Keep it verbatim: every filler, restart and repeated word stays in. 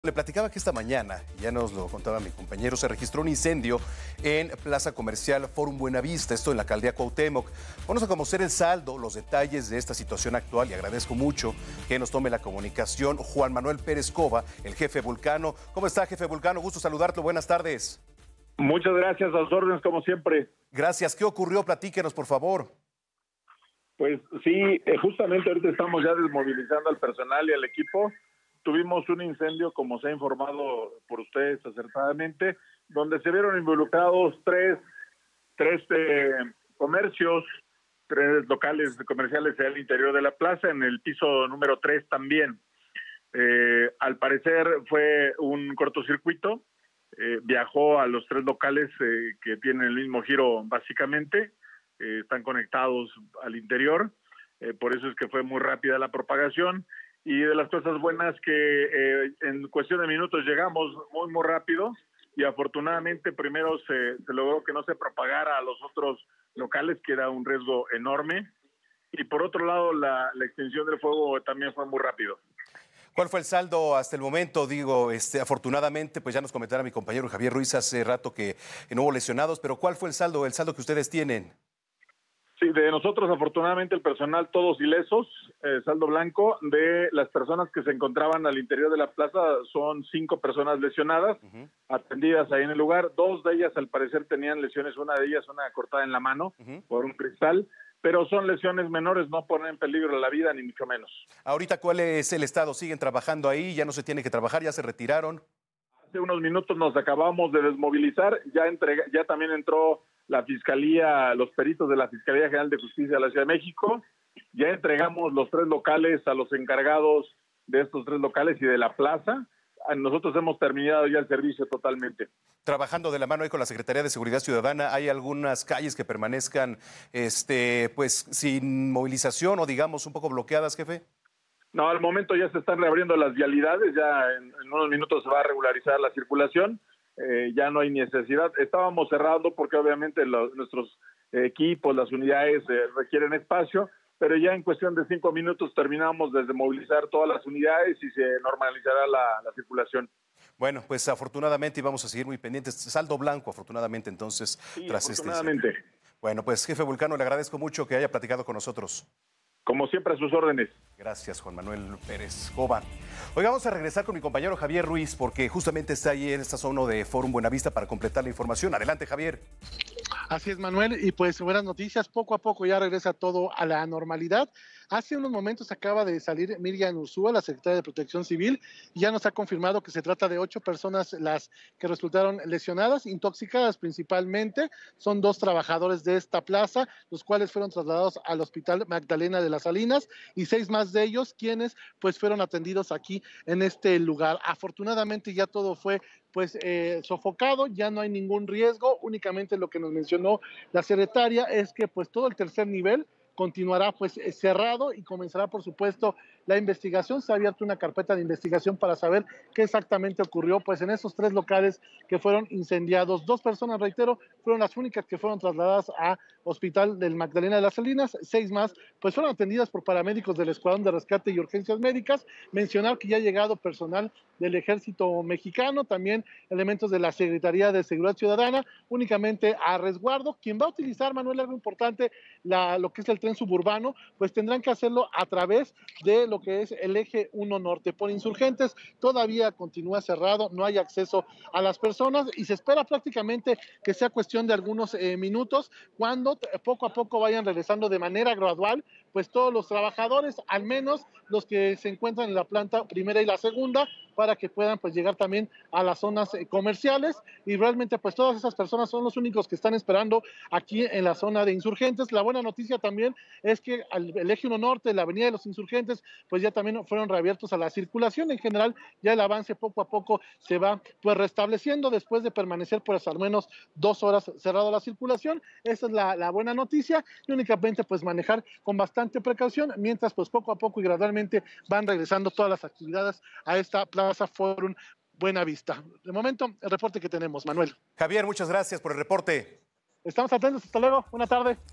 Le platicaba que esta mañana, ya nos lo contaba mi compañero, se registró un incendio en Plaza Comercial Forum Buenavista, esto en la alcaldía Cuauhtémoc. Vamos a conocer el saldo, los detalles de esta situación actual y agradezco mucho que nos tome la comunicación Juan Manuel Pérez Cova, el jefe Vulcano. ¿Cómo está, jefe Vulcano? Gusto saludarlo, buenas tardes. Muchas gracias, a sus órdenes como siempre. Gracias, ¿qué ocurrió? Platíquenos, por favor. Pues sí, eh, justamente ahorita estamos ya desmovilizando al personal y al equipo. Tuvimos un incendio, como se ha informado por ustedes acertadamente, donde se vieron involucrados tres, tres eh, comercios, tres locales comerciales al interior de la plaza, en el piso número tres también. Eh, al parecer fue un cortocircuito, eh, viajó a los tres locales eh, que tienen el mismo giro básicamente, eh, están conectados al interior, eh, por eso es que fue muy rápida la propagación. Y de las cosas buenas que eh, en cuestión de minutos llegamos muy, muy rápido y afortunadamente primero se, se logró que no se propagara a los otros locales, que era un riesgo enorme, y por otro lado la, la extensión del fuego también fue muy rápido. ¿Cuál fue el saldo hasta el momento? Digo, este, afortunadamente, pues ya nos comentaba mi compañero Javier Ruiz hace rato que, que no hubo lesionados, pero ¿cuál fue el saldo, el saldo que ustedes tienen? Sí, de nosotros afortunadamente el personal todos ilesos, eh, saldo blanco. De las personas que se encontraban al interior de la plaza son cinco personas lesionadas, uh-huh. atendidas ahí en el lugar. Dos de ellas al parecer tenían lesiones, una de ellas una cortada en la mano uh-huh. por un cristal, pero son lesiones menores, no ponen en peligro la vida ni mucho menos. Ahorita, ¿cuál es el estado? ¿Siguen trabajando ahí? ¿Ya no se tiene que trabajar? ¿Ya se retiraron? Hace unos minutos nos acabamos de desmovilizar, ya, entrega, ya también entró la Fiscalía, los peritos de la Fiscalía General de Justicia de la Ciudad de México. Ya entregamos los tres locales a los encargados de estos tres locales y de la plaza. Nosotros hemos terminado ya el servicio totalmente. Trabajando de la mano ahí con la Secretaría de Seguridad Ciudadana, ¿hay algunas calles que permanezcan este, pues, sin movilización o digamos un poco bloqueadas, jefe? No, al momento ya se están reabriendo las vialidades, ya en, en unos minutos se va a regularizar la circulación. Eh, ya no hay necesidad. Estábamos cerrando porque obviamente los, nuestros equipos, las unidades eh, requieren espacio, pero ya en cuestión de cinco minutos terminamos de movilizar todas las unidades y se normalizará la, la circulación. Bueno, pues afortunadamente y vamos a seguir muy pendientes. Saldo blanco, afortunadamente, entonces, sí, tras afortunadamente. este. Bueno, pues jefe Vulcano, le agradezco mucho que haya platicado con nosotros. Como siempre, a sus órdenes. Gracias, Juan Manuel Pérez Cova. Hoy vamos a regresar con mi compañero Javier Ruiz, porque justamente está ahí en esta zona de Forum Buenavista para completar la información. Adelante, Javier. Así es, Manuel, y pues buenas noticias, poco a poco ya regresa todo a la normalidad. Hace unos momentos acaba de salir Miriam Ursúa, la secretaria de Protección Civil, y ya nos ha confirmado que se trata de ocho personas las que resultaron lesionadas, intoxicadas principalmente. Son dos trabajadores de esta plaza, los cuales fueron trasladados al Hospital Magdalena de las Salinas, y seis más de ellos quienes pues fueron atendidos aquí en este lugar. Afortunadamente ya todo fue pues eh, sofocado, ya no hay ningún riesgo, únicamente lo que nos mencionó la secretaria es que pues todo el tercer nivel continuará pues cerrado y comenzará por supuesto la investigación. Se ha abierto una carpeta de investigación para saber qué exactamente ocurrió pues en esos tres locales que fueron incendiados. Dos personas, reitero, fueron las únicas que fueron trasladadas a Hospital del Magdalena de las Salinas, seis más pues fueron atendidas por paramédicos del Escuadrón de Rescate y Urgencias Médicas. Mencionar que ya ha llegado personal del Ejército Mexicano, también elementos de la Secretaría de Seguridad Ciudadana, únicamente a resguardo. Quien va a utilizar, Manuel, algo importante, la, lo que es el tren suburbano, pues tendrán que hacerlo a través de lo que es el eje uno norte. Por Insurgentes todavía continúa cerrado, no hay acceso a las personas y se espera prácticamente que sea cuestión de algunos eh, minutos cuando poco a poco vayan regresando de manera gradual pues todos los trabajadores, al menos los que se encuentran en la planta primera y la segunda, para que puedan pues llegar también a las zonas eh, comerciales, y realmente pues todas esas personas son los únicos que están esperando aquí en la zona de Insurgentes. La buena noticia también es que al, el eje uno norte, la avenida de los Insurgentes, pues ya también fueron reabiertos a la circulación. En general ya el avance poco a poco se va pues restableciendo después de permanecer pues al menos dos horas cerrado la circulación. Esa es la, la buena noticia, y únicamente pues manejar con bastante precaución, mientras pues poco a poco y gradualmente van regresando todas las actividades a esta Plaza Forum Buenavista. De momento, el reporte que tenemos, Manuel. Javier, muchas gracias por el reporte. Estamos atentos, hasta luego, buena tarde.